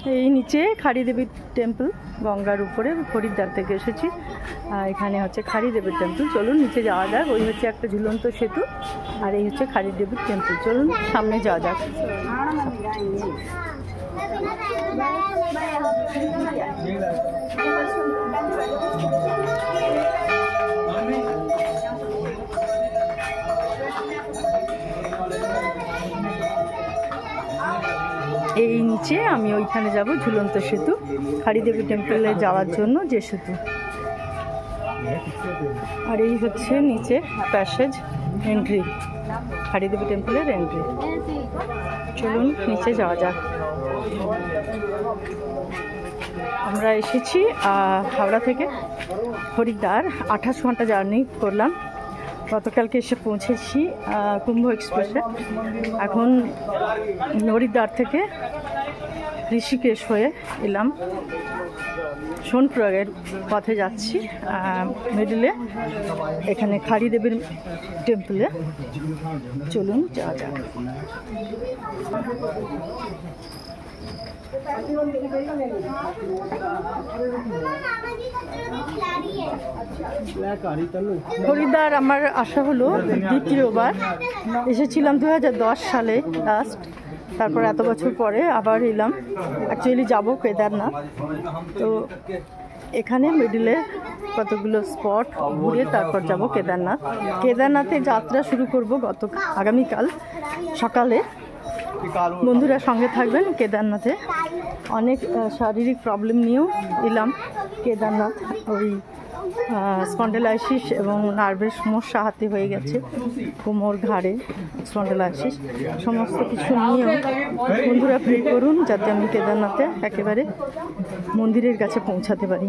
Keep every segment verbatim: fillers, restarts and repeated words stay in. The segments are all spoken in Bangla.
এই নিচে খাড়ি দেবী টেম্পল, গঙ্গার উপরে হরিদ্বার থেকে এসেছি। এখানে হচ্ছে খাড়ি দেবীর টেম্পল। চলুন নিচে যাওয়া যাক। ওই হচ্ছে একটা ঝুলন্ত সেতু, আর এই হচ্ছে খাড়ি দেবীর টেম্পল। চলুন সামনে যাওয়া যাক। এই নিচে আমি ওইখানে যাব, ঝুলন্ত সেতু, খাড়ি দেবী টেম্পলে যাওয়ার জন্য যে সেতু। আর এই হচ্ছে নিচে প্যাসেজ, এন্ট্রি, খাড়ি দেবী টেম্পলের এন্ট্রি। চলুন নিচে যাওয়া যাক। আমরা এসেছি হাওড়া থেকে হরিদ্বার, আঠাশ ঘন্টা জার্নি করলাম। গতকালকে এসে পৌঁছেছি কুম্ভ এক্সপ্রেসে। এখন হরিদ্বার থেকে ঋষিকেশ হয়ে এলাম, সোনপ্রয়াগের পথে যাচ্ছি। মিডিলে এখানে খাড়ি দেবীর টেম্পলে। চলুন যাওয়া যাক। হরিদ্বার আমার আসা হলো দ্বিতীয়বার। এসেছিলাম দু হাজার দশ সালে লাস্ট, তারপর এত বছর পরে আবার এলাম। অ্যাকচুয়ালি যাব কেদারনাথ, তো এখানে মিডিলে কতগুলো স্পট ঘুরে তারপর যাব কেদারনাথ। কেদারনাথে যাত্রা শুরু করব গত আগামীকাল সকালে। বন্ধুরা সঙ্গে থাকবেন। কেদারনাথে অনেক শারীরিক প্রবলেম নিয়েও এলাম কেদারনাথ। ওই স্পন্ডেলাইসিস এবং নার্ভের সমস্যা হাতে হয়ে গেছে, কোমর ঘাড়ে স্পন্ডেলাইসিস, সমস্ত কিছু নিয়েও বন্ধুরা প্রে করুন যাতে আমি কেদারনাথে একেবারে মন্দিরের কাছে পৌঁছাতে পারি।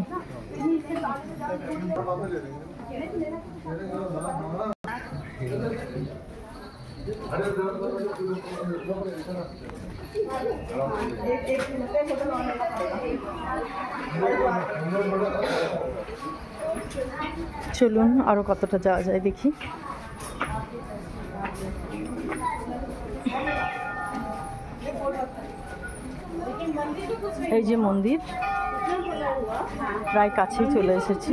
চলুন আরো কতটা যাওয়া যায় দেখি। এই যে মন্দির, প্রায় কাছেই চলে এসেছি।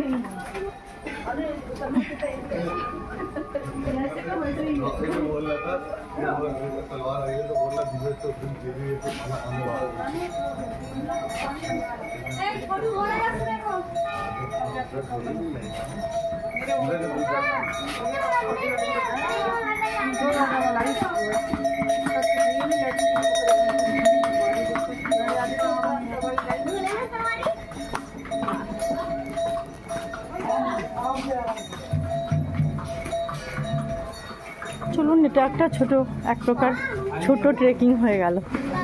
চলুন, এটা একটা ছোট, এক প্রকার ছোট ট্রেকিং হয়ে গেল।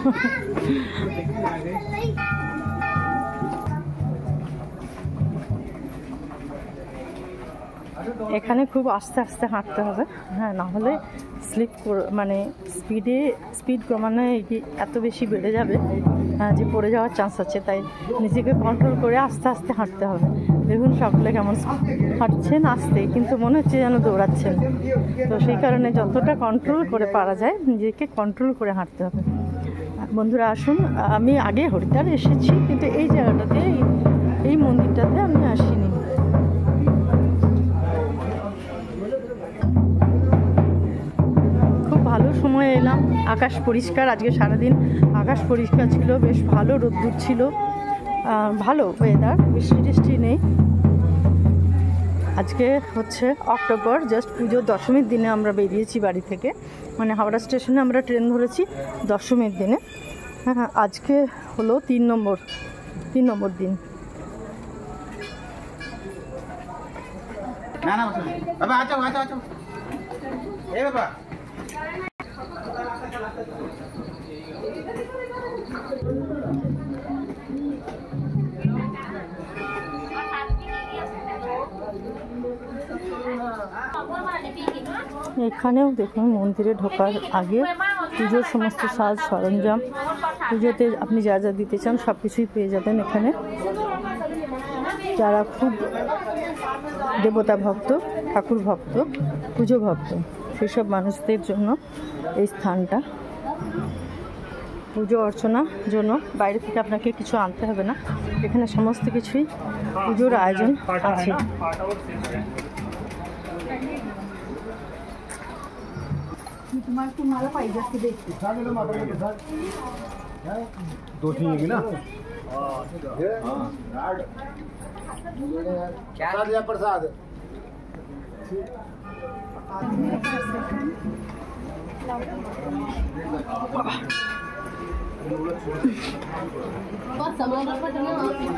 এখানে খুব আস্তে আস্তে হাঁটতে হবে, হ্যাঁ, না হলে স্লিপ মানে স্পিডে স্পিড ক্রমান্বয়ে এত বেশি বেড়ে যাবে যে পড়ে যাওয়ার চান্স আছে। তাই নিজেকে কন্ট্রোল করে আস্তে আস্তে হাঁটতে হবে। দেখুন সকলে কেমন হাঁটছেন আস্তে, কিন্তু মনে হচ্ছে যেন দৌড়াচ্ছেন। তো সেই কারণে যতটা কন্ট্রোল করে পারা যায় নিজেকে কন্ট্রোল করে হাঁটতে হবে। বন্ধুরা আসুন, আমি আগে হরিদ্বার এসেছি, কিন্তু এই জায়গাটাতে, এই মন্দিরটাতে আমি আসিনি। ভালো সময় এলাম, আকাশ পরিষ্কার, আজকে সারাদিন আকাশ পরিষ্কার ছিল, বেশ ভালো রোদ্দুর ছিল, ভালো ওয়েদার, বৃষ্টি টিষ্টি নেই। আজকে হচ্ছে অক্টোবর, জাস্ট পুজোর দশমীর দিনে আমরা বেরিয়েছি বাড়ি থেকে, মানে হাওড়া স্টেশনে আমরা ট্রেন ধরেছি দশমীর দিনে। হ্যাঁ, আজকে হলো তিন নম্বর তিন নম্বর দিন। না না বাবা, আচ্ছা আচ্ছা আচ্ছা, এ বাবা এখানেও দেখুন মন্দিরে ঢোকার আগে পুজোর সমস্ত সাজ সরঞ্জাম, পুজোতে আপনি যা যা দিতে চান সব কিছুই পেয়ে যাবেন এখানে। যারা খুব দেবতা ভক্ত, ঠাকুর ভক্ত, পুজো ভক্ত, সেসব মানুষদের জন্য এই স্থানটা। পুজো অর্চনার জন্য বাইরে থেকে আপনাকে কিছু আনতে হবে না, এখানে সমস্ত কিছুই পুজোর আয়োজন আছে। तुम्हारे को माला पाई जैसे देखते दो ठीक है ना क्या दिया प्रसाद बहुत सामान रखा था ना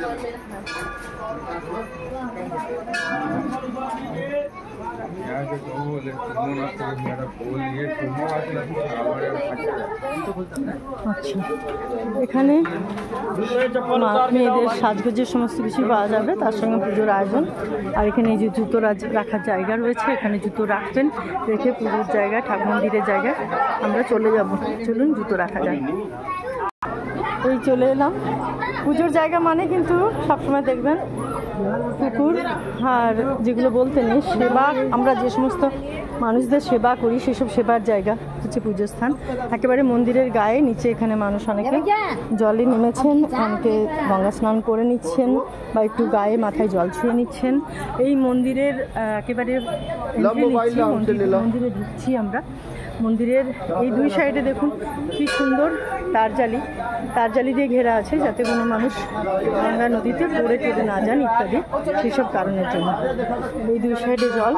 আচ্ছা, এখানে মেয়েদের সাজগোজের সমস্ত কিছু পাওয়া যাবে, তার সঙ্গে পুজোর আয়োজন। আর এখানে এই যে জুতো রাখার জায়গা রয়েছে, এখানে জুতো রাখবেন, রেখে পুজোর জায়গায় ঠাকুর মন্দিরের জায়গায় আমরা চলে যাব। চলুন জুতো রাখা যায়। এই চলে এলাম পুজোর জায়গা মানে কিন্তু সবসময় দেখবেন পুকুর আর যেগুলো বলতে নেই সেবা, আমরা যে সমস্ত মানুষদের সেবা করি সেসব সেবার জায়গা হচ্ছে পুজোর স্থান। একেবারে মন্দিরের গায়ে নিচে এখানে মানুষ অনেকে জলে নেমেছেন, অনেকে গঙ্গা স্নান করে নিচ্ছেন বা একটু গায়ে মাথায় জল ছুঁয়ে নিচ্ছেন। এই মন্দিরের একেবারে মন্দিরে ঢুকছি আমরা। মন্দিরের এই দুই সাইডে দেখুন কি সুন্দর তারজালি তারজালি দিয়ে ঘেরা আছে, যাতে কোনো মানুষ গঙ্গা নদীতে পড়ে টেড়ে না যান ইত্যাদি, সেসব কারণের জন্য। এই দুই সাইডে জল,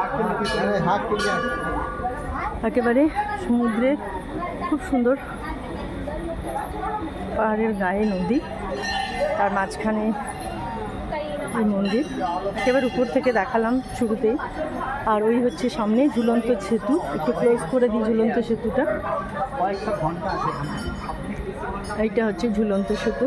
একেবারে সমুদ্রের খুব সুন্দর পাহাড়ের গায়ে নদী, তার মাঝখানে এই মন্দির। একেবারে উপর থেকে দেখালাম শুরুতেই। আর ওই হচ্ছে সামনে ঝুলন্ত সেতু, একটু ক্লোজ করে দিই ঝুলন্ত সেতুটা। এইটা হচ্ছে ঝুলন্ত সেতু।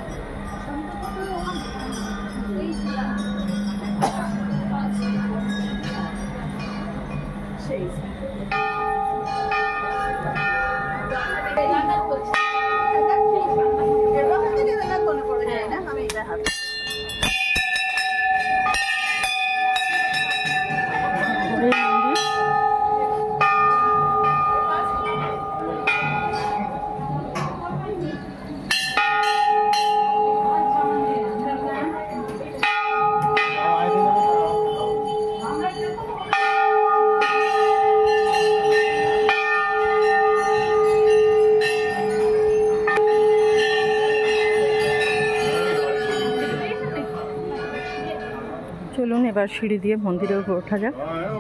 চলুন এবার সিঁড়ি দিয়ে মন্দিরের উপর ওঠা যাক।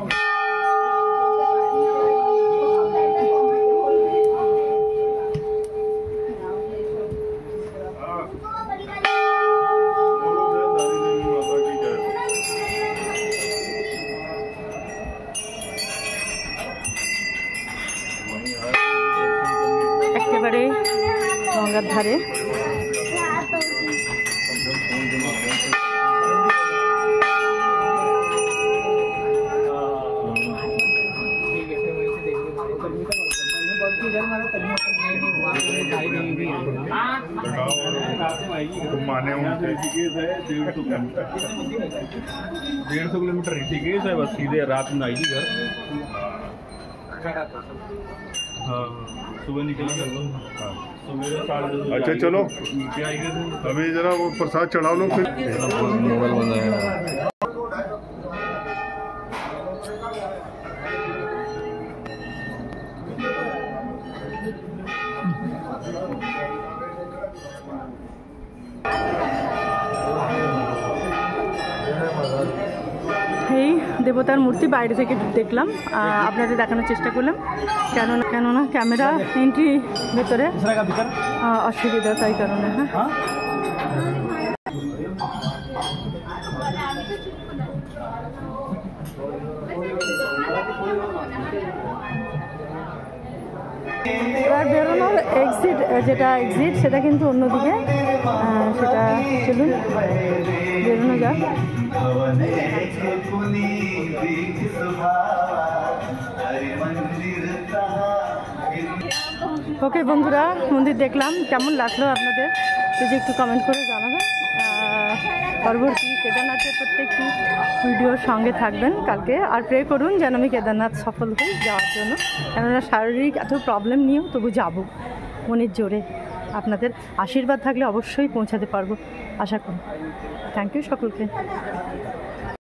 একেবারে গঙ্গার ধারে माने ऋषिकेश है डेढ़ सौ किलोमीटर ऋषिकेश है, बस सीधे रात में आई थी घर। हाँ सुबह निकला कर लो। सुबह साढ़े दस। अच्छा चलो नीचे आई गए अभी जरा वो प्रसाद चढ़ा लो फिर। मोबाइल बनाया এই দেবতার মূর্তি বাইরে থেকে দেখলাম, আপনাদের দেখানোর চেষ্টা করলাম, কেননা কেননা ক্যামেরা এন্ট্রি ভেতরে অসুবিধা, তাই কারণে। হ্যাঁ এবার বেরোনোর এক্সিট, যেটা এক্সিট সেটা কিন্তু অন্যদিকে, সেটা চলুন বেরোনো যাক। ওকে বন্ধুরা, মন্দির দেখলাম, কেমন লাগলো আপনাদের যদি একটু কমেন্ট করে জানাবেন। পরবর্তী কেদারনাথের প্রত্যেকটি ভিডিওর সঙ্গে থাকবেন কালকে, আর প্রে করুন যেন আমি কেদারনাথ সফল হই যাওয়ার জন্য, কেননা শারীরিক এত প্রবলেম নিয়েও তবু যাব মনের জোরে। আপনাদের আশীর্বাদ থাকলে অবশ্যই পৌঁছাতে পারবো আশা করি। থ্যাংক ইউ সকলকে।